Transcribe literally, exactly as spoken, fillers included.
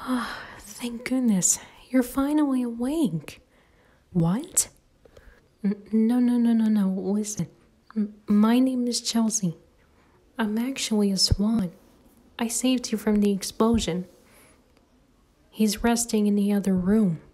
Thank goodness, you're finally awake. What? N- no, no, no, no, no, listen. M- my name is Chelsea. I'm actually a swan. I saved you from the explosion. He's resting in the other room.